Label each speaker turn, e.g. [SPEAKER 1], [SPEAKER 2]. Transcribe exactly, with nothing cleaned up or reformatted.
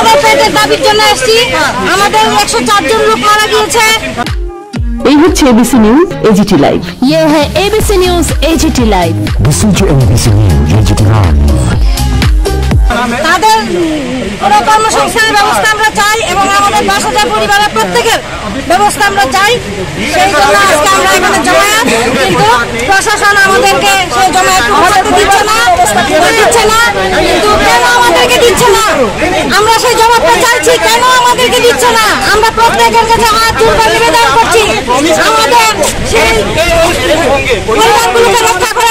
[SPEAKER 1] আমাদের পেটের দাবির জন্য এসেছি। আমাদের একশো চার জন লোক মারা গিয়েছে।
[SPEAKER 2] এই হচ্ছে এবিসি নিউজ এজিটি লাইভ।
[SPEAKER 3] ये है ABC news AGT live.
[SPEAKER 4] Listen to A B C News A G T Live.
[SPEAKER 1] তাদের কোনো কর্মসংস্থানের ব্যবস্থা আমরা চাই এবং আমাদের দশ হাজার পরিবারের প্রত্যেকের ব্যবস্থা আমরা চাই। সেই জন্য আজকে আমরা এখানে জমায়েত, কিন্তু প্রশাসন আমাদেরকে সেই জমায়েত করতে দিচ্ছে না দিচ্ছে না কিন্তু কেন আমাদেরকে দিচ্ছে না? আমরা সেই জবাবটা চাইছি, কেন আমাদেরকে দিচ্ছে না? আমরা প্রত্যেকের কাছে হাত জোর করে নিবেদন করছি আমাদের সেই পরিবারগুলোকে রক্ষা